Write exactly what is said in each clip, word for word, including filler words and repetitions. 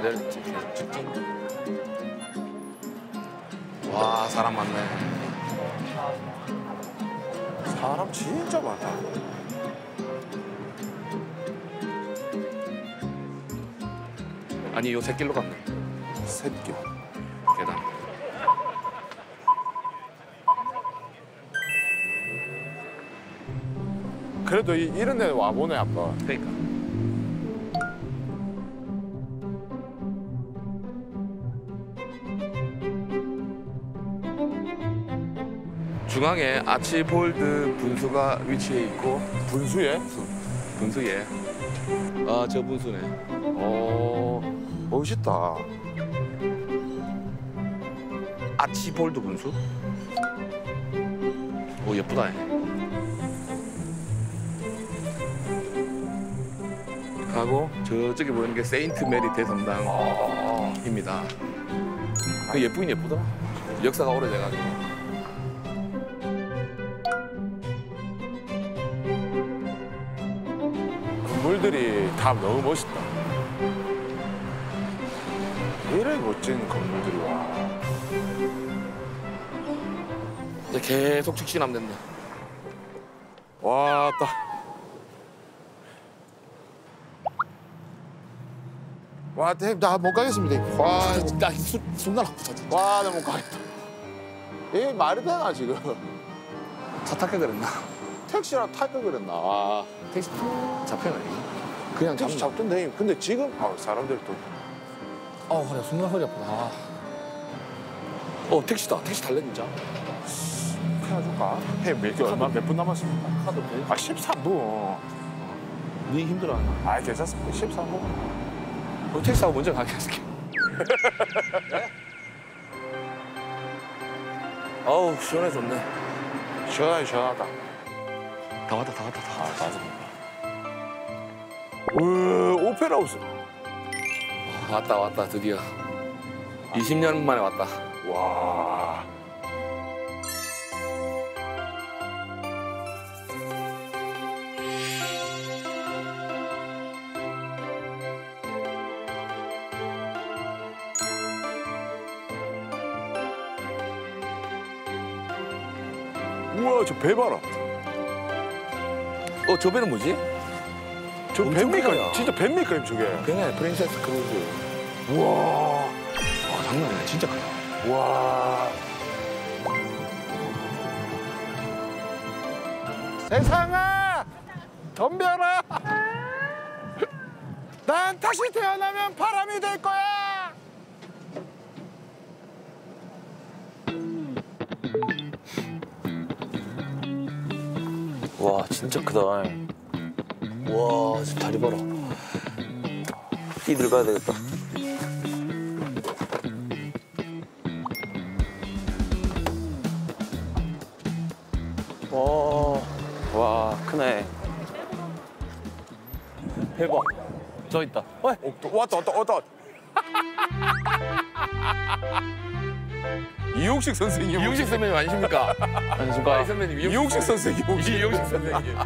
내일 직진. 와, 사람 많네. 사람 진짜 많다. 아니, 요 새길로 갔네. 샛길. 계단. 그래도 이, 이런 데 와보네, 아빠. 그러니까. 중앙에 아치볼드 분수가 위치해 있고 분수에? 분수에. 아, 저 분수네. 어, 멋있다. 아치볼드 분수? 오, 예쁘다. 하고 저쪽에 보이는 게 세인트 메리 대성당입니다. 그 예쁘긴 예쁘더라. 역사가 오래돼가지고. 건물들이 다 너무 멋있다. 이래 멋진 건물들이 와. 이제 계속 직진하면 된다. 와, 딱. 와, 나 못 가겠습니다. 와, 나 순간 아프다 진짜. 와, 나 못 가겠다. 이게 말이 되나, 지금? 차 탈까 그랬나? 택시랑 탈 걸 그랬나? 와. 택시 잡혀나 이거? 그냥 택시 잡나? 잡던데. 근데 지금, 아, 사람들 또. 어, 허리 순간 허리 아프다. 아. 어, 택시다. 택시 탈래 진짜? 해줄까? 해, 몇 개, 얼마, 몇 분 남았습니까? 카드 돼? 아, 십삼 분. 네 힘들어하나? 아, 괜찮습니다. 십삼 분. 어, 택시 타고 먼저 가겠습니다. 어우, 시원해 좋네. 시원하게 시원하다. 다 왔다, 다 왔다, 다 왔다. 우, 오페라 하우스. 왔다, 왔다, 드디어. 이십 년 만에 왔다. 와. 우와, 저 배 봐라. 어, 저 배는 뭐지? 저 엄청 배입니까? 크다. 진짜 배입니까, 저게? 배네, 프린세스 크루즈. 우와. 와, 장난 아니야. 진짜 크다. 와. 세상아, 덤벼라. 난 다시 태어나면 바람이 될 거야. 와, 진짜 크다. 와, 진짜 다리 봐라. 뛰 들어가야 되겠다. 와, 와, 크네. 대박. 저 있다. 어, 어, 또 왔다, 왔다, 왔다. 이용식 선생님. 이용식 선배님 아니십니까? 안녕하십니까. 아이 선배님, 이용식 선생님. 이용식 선생님.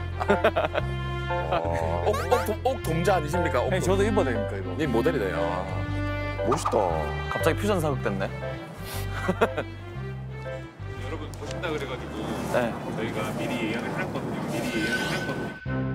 옥, 옥, 돔- 옥 동자 아니십니까? 옥 형님, 저도 입어도 됩니까, 이거? 님 모델이래요. 멋있다. 갑자기 퓨전 사극됐네. 여러분 보신다 그래가지고 네. 저희가 미리 예약을 해놨거든요. 미리 예약을 해놨거든요.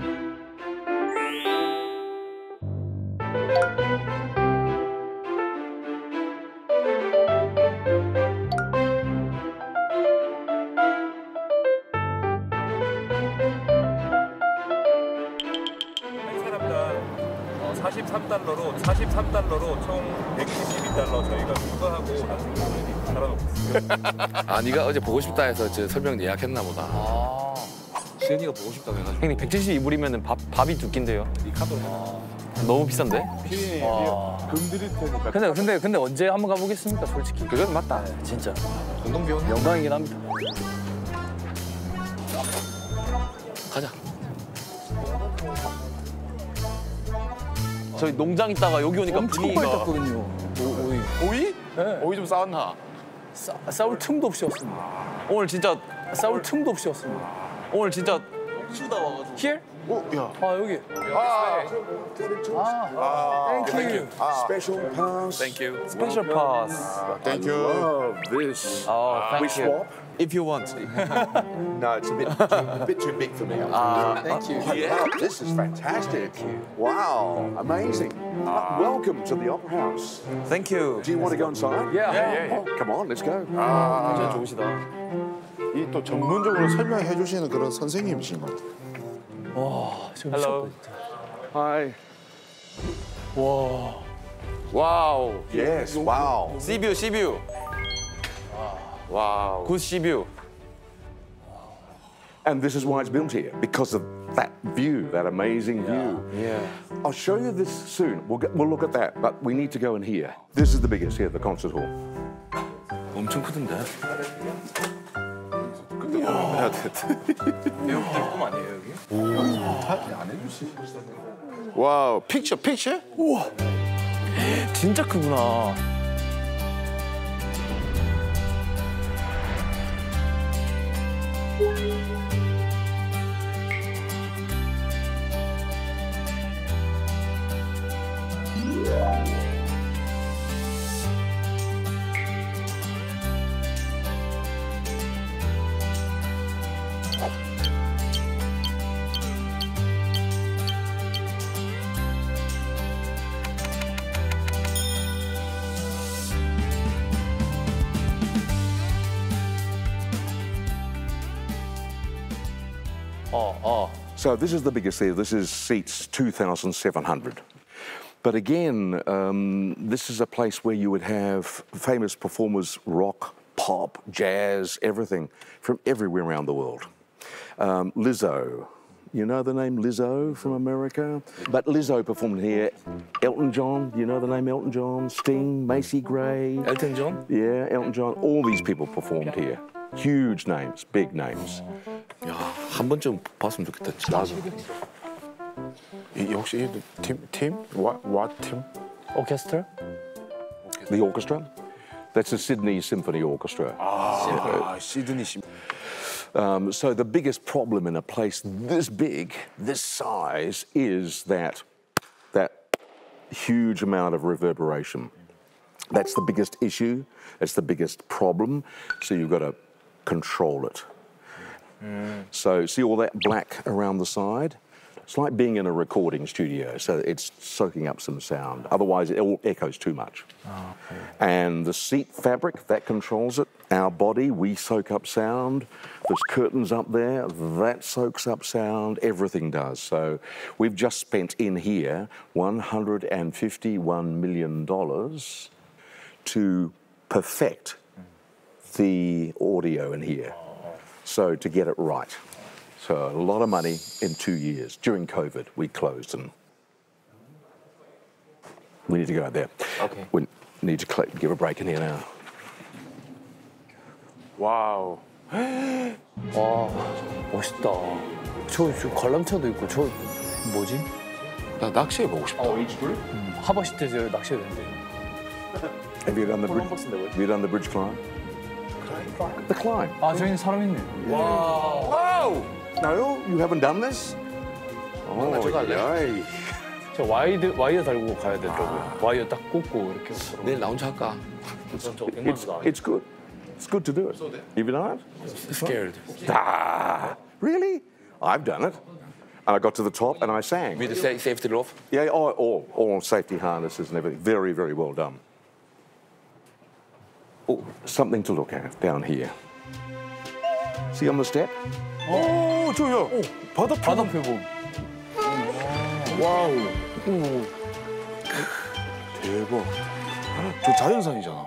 한 사람당 사십삼 달러로 사십삼 달러로 총 백칠십이 달러 저희가 추가하고 달아놓고 있습니다. 아, 네가 어제 보고 싶다 해서 저 설명 예약했나 보다. 아. 시은이가 보고 싶다고 해가지고. 형님, 백칠십이 불이면 밥, 밥이 두 끼인데요. 이 카드로 해놔. 너무 비싼데? 피디님이 와. 금 드릴 테니까. 근데, 근데, 근데 언제 한번 가보겠습니까, 솔직히. 그건 맞다. 네, 진짜. 공동 비용 영광이긴 합니다. 가자. 저희 농장 있다가 여기 오니까 엄청 분위기가 많이 땄거든요. 오이. 오이? 네. 오이 좀 싸웠나? 싸, 싸울 틈도 없이 왔습니다. 오늘 진짜 싸울 틈도 없이 왔습니다. 오늘 진짜 Here? 오, 야. 아 여기. 아, Thank you. Special pass. Thank you. Special pass. Thank you. Love this. Oh, We thank you. swap? If you want. No, it's a bit, too, a bit too big for me. Thank you. I love this. Is fantastic. Wow, amazing. Uh, welcome to the Opera House. Thank you. Do you want to go inside? Yeah. Oh, come on, let's go. 진짜 좋으시다. 이 또 전문적으로 설명해 주시는 그런 선생님이신 것 같아요. Hello. Hi. 와. Wow. Yes. Wow. Sea view, sea view. Wow. Good sea view. And this is why it's built here, because of that view, that amazing view. Yeah. I'll show you this soon. We'll, get, we'll look at that, but we need to go in here. This is the biggest here, the concert hall. 엄청 크던데. 해야 돼. 배우들 꿈 아니에요 여기? 와우, 픽처, 픽처? 우와. 진짜 크구나. 어, 어. So this is the biggest theatre. This is seats two thousand seven hundred. But again, um, this is a place where you would have famous performers, rock, pop, jazz, everything from everywhere around the world. Um, Lizzo, you know the name Lizzo from America? But Lizzo performed here. Elton John, you know the name Elton John? Sting, Macy Gray. 엘튼 존? Yeah, Elton John. All these people performed here. Huge names, big names. 야, 한 번쯤 봤으면 좋겠다. 진짜. 나도. 이 혹시 이 팀, 팀? What, what 팀? 오케스트라? The orchestra? That's the Sydney Symphony Orchestra. 아, 시드니 시. Um, so the biggest problem in a place this big, this size, is that that huge amount of reverberation. That's the biggest issue. That's the biggest problem. So you've got to control it. Mm. So see all that black around the side? It's like being in a recording studio, so it's soaking up some sound. Otherwise, it all echoes too much. Oh, okay. And the seat fabric, that controls it. Our body, we soak up sound. There's curtains up there, that soaks up sound. Everything does. So we've just spent in here one hundred fifty-one million dollars to perfect the audio in here. So to get it right. So a lot of money in two years. During COVID, we closed and we need to go out there. Okay. We need to cl- give a break in here now. 와우. 와, 멋있다. 저, 저 관람차도 있고, 저 뭐지? 나 낚시해 보고 싶다. 음, 하버시트에서 낚시해야 되는데. Have you done the bridge? Have you done the bridge climb? The climb. 아, 저기는 사람 있네. Whoa! No, you haven't done this? Oh, yeah. 저 와이드, 와이어 달고 가야 되더라고요. 와이어 딱 꽂고 이렇게. 내일 나 혼자 할까? It's, it's good. It's good to do it. You've done it? Scared. Ah, really? I've done it. And I got to the top and I sang. With the sa- safety glove. Yeah, all, all, all safety harnesses and everything. Very, very well done. Oh, something to look at down here. See on the step? 오, 저요. 바다 바다 표범. 와우. 대박. 저 자연산이잖아.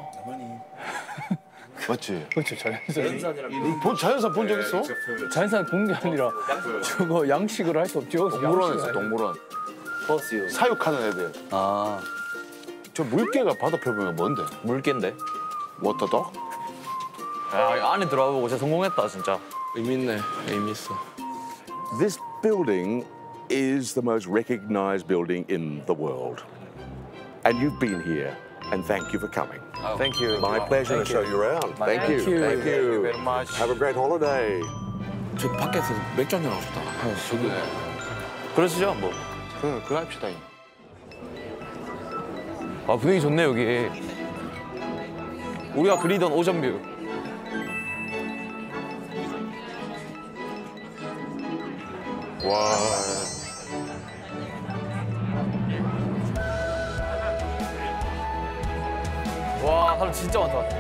맞지? 그렇죠, 자연산. 본 자연산 본 적 있어? 자연산 본 게 아니라 저거 양식으로 할 수 없죠. 동물원에서 동물원. 버스요. 사육하는 애들. 아, 저 물개가 바다 표범이 뭔데? 물개인데? 워터덕? 야, 안에 들어가보고 진짜 성공했다, 진짜. 의미 있네. 의미 있어. This building is the most recognized building in the world. And you've been here, and thank you for coming. Thank you. My pleasure to show you around. Thank, you. you. Thank you. Thank you very much. Have a great holiday. 저 밖에서 맥주 한잔 하고 싶다. 아, 저기. 그러시죠 뭐. 그 그거 합시다. 아 분위기 좋네 여기. 우리가 그리던 오션뷰. 와. 와 사람 진짜 많다.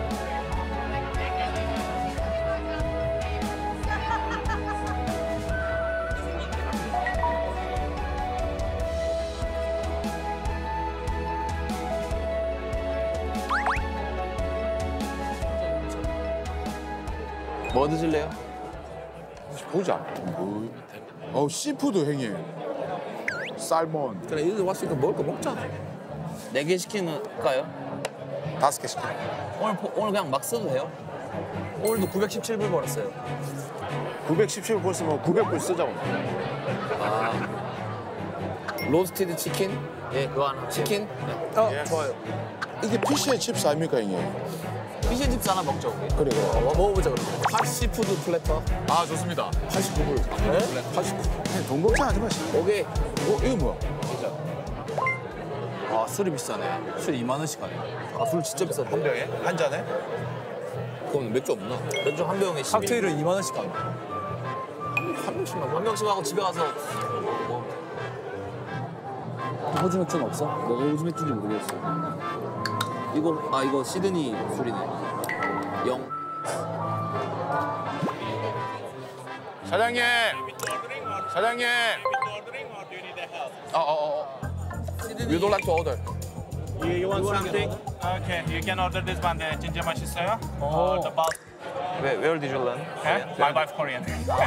뭐 드실래요? 보자. 뭐. 어 씨푸드 형님. 살몬 그래 여기 왔으니까 먹을 거 먹자. 네 개 시키는가요? 다섯 개 시켜. 오늘 포- 오늘 그냥 막 써도 돼요? 오늘도 구백십칠 불 벌었어요. 구백십칠 불 쓰면 구백 불 쓰자고. 로스티드 치킨? 예 그거 하나. 치킨? 어 예. 좋아요. 이게 피쉬의 칩스 아닙니까 형님? 피쉬칩스 하나 먹죠 우리. 그래 그래. 어, 먹어보자 그럼. 핫시푸드 플래터. 아 좋습니다. 팔십구 불. 네? 팔십구. 형님 돈 걱정하지 마시고. 오케이. 어 이거 뭐야? 아 술이 비싸네. 술 이만 원씩 하네. 아 술 진짜 비싸다. 한 병에? 한 잔에? 그럼 맥주 없나? 맥주 한 병에 십이. 칵테일을 이만 원씩 하네. 한 명씩만 한 명씩 하고 집에 가서 뭐 호주 맥주는 없어? 뭐가 호주 맥주인지 모르겠어. 이거 아 이거 시드니 술이네. 영. 사장님. 사장님. 어어어. You don't like to order. You, you want something? Okay, you can order this one, the ginger 맛있어요? Or the bulk. Where, where did you learn? Eh? My wife Korean.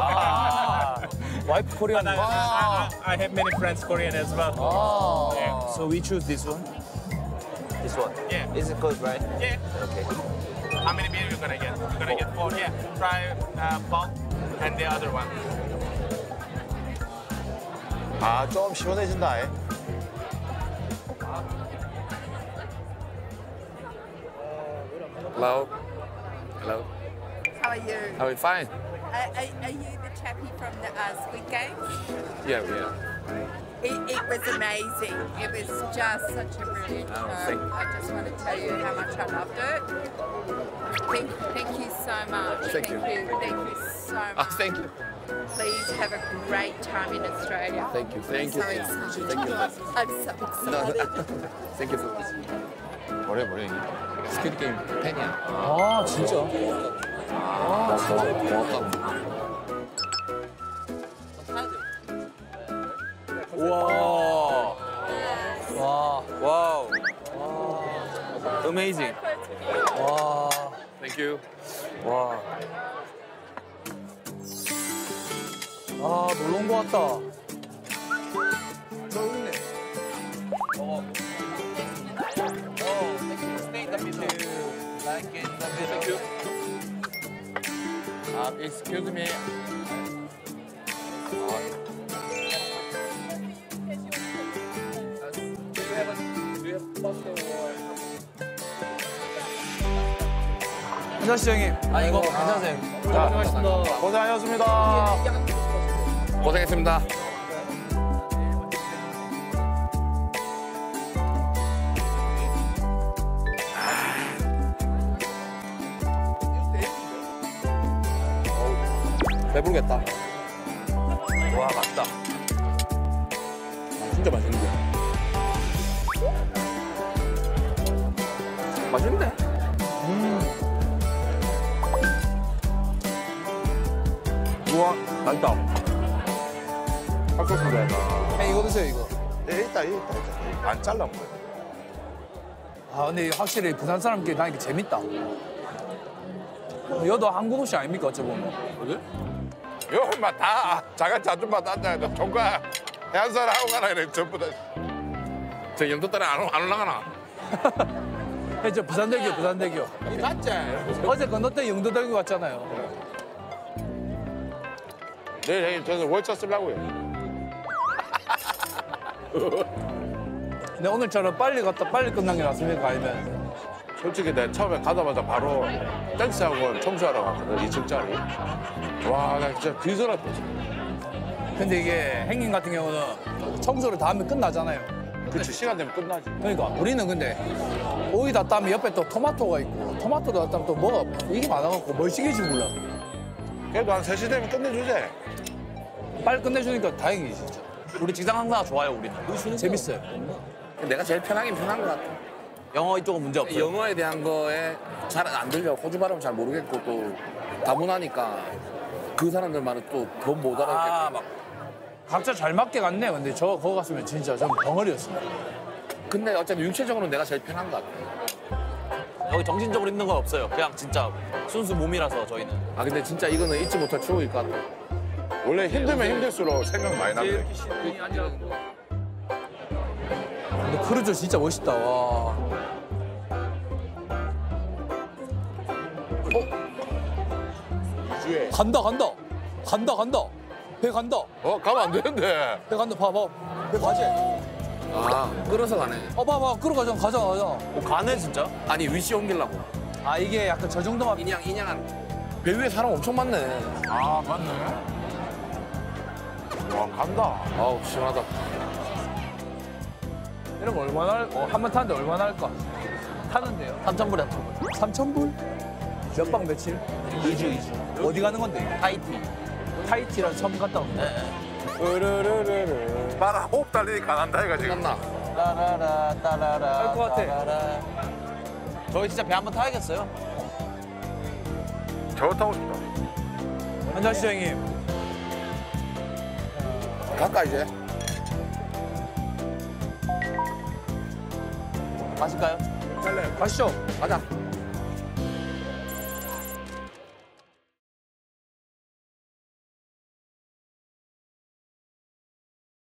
와이프 코리안. I, I, I have many friends Korean as well. Yeah. So we choose this one. This one. Yeah. Is it good, right? Yeah. Okay. How many beer you gonna get? You're gonna get four. Yeah. Try uh, bulk and the other one. 아 좀 시원해진다. 에. Hello. Hello. How are you? How are you? Fine. Are, are, are you the chappie from the uh, Squid Game? Yeah, yeah. It, it was amazing. It was just such a brilliant show. Oh, thank you. I just want to tell you how much I loved it. Thank, thank you so much. Thank you. Thank you, thank you so much. Ah, thank you. Please have a great time in Australia. Thank you. Thank you. I'm so excited. Thank you. I'm so excited. Thank you so much. 뭐래 뭐래. 스퀴드 게임 팬이야. 아 진짜. 아, 고맙다. 우와. 와. 와우. Amazing. 와. Thank you. 와. 아 놀러 온 거 같다. 저 있네. 어. Thank you. 아 excuse me. 안녕하세요 형님. 아 이거 괜찮으세요? 고생하셨습니다. 고생하셨습니다. 고생했습니다. 배부르겠다. 와 맞다. 진짜 맛있는데. 맛있는데? 우와 맛있다. 깍두기가 형 이거 드세요 이거. 예, 있다 있다 있다. 안 잘라 먹어요. 아 근데 확실히 부산 사람끼리 다니까 재밌다. 여도 한국 옷이 아닙니까 어찌 보면. 그래? 여마 다 자가 자주마 다 총각 해안사를 하고 가라 이래 전부 다. 저 영도 딸에 안, 안 올라가나? 형, 저 부산대교 부산대교. 맞지? 어제 건너때 영도대교 갔잖아요. 내일 형님 저는 월차 쓰려고요. 근데 오늘처럼 빨리 갔다 빨리 끝난 게 낫습니까 아니면 솔직히 내 처음에 가자마자 바로 댄스학원 청소하러 갔거든, 이 층짜리. 와, 나 진짜 기절할 뻔했어. 근데 이게 행님 같은 경우는 청소를 다 하면 끝나잖아요. 그치, 시간 되면 끝나지. 그러니까 우리는 근데 오이 다 따면 옆에 또 토마토가 있고 토마토를 다 따면 또 뭐가 이게 많아갖고 뭘 시킬지 몰라. 그래도 한 세 시 되면 끝내주지. 빨리 끝내주니까 다행이지 진짜. 우리 직장 상사가 좋아요, 우리는. 재밌어요. 내가 제일 편하긴 편한 것 같아. 영어 이쪽은 문제 없어요. 영어에 대한 거에 잘 안 들려. 호주 발음 잘 모르겠고 또 다문화니까 그 사람들 말은 또 더 못 알아듣겠고. 아, 막. 각자 잘 맞게 갔네. 근데 저 거기 갔으면 진짜 전 덩어리였어. 근데 어차피 육체적으로는 내가 제일 편한 것 같아. 여기 정신적으로 힘든 건 없어요. 그냥 진짜 순수 몸이라서 저희는. 아 근데 진짜 이거는 잊지 못할 추억일 것 같아. 원래 힘들면 힘들수록 생각 많이 나네. 근데 크루즈 진짜 멋있다. 와. 주에. 간다 간다. 간다 간다. 배 간다. 어, 가면 안 되는데. 배 간다. 봐봐. 배 가지. 아 끌어서 가네. 어 봐봐. 끌어가자. 가자 가자. 어, 가네, 진짜? 아니 위치 옮기려고. 아 이게 약간 저 정도만. 인양 인양한. 배 위에 사람 엄청 많네. 아, 맞네. 와, 간다. 아우 시원하다. 이런 거 얼마나 할, 어, 한 번 타는데 얼마나 할까? 타는데요? 삼천 불에 삼천 불. 삼천 불? 몇 박 며칠? 이 주, 이 주. 어디 가는 건데? 타이티. 타이티랑 섬 갔다 온 거. 네. 봐라, 호흡 달리니까 안 한다, 이거 지금. 끝났나? 따라라, 따라라. 할것 같아. 따라라. 저희 진짜 배 한번 타야겠어요. 저거 타고 싶다. 한잔하시죠 형님. 갈까 이제? 마실까요? 가시죠. 가자.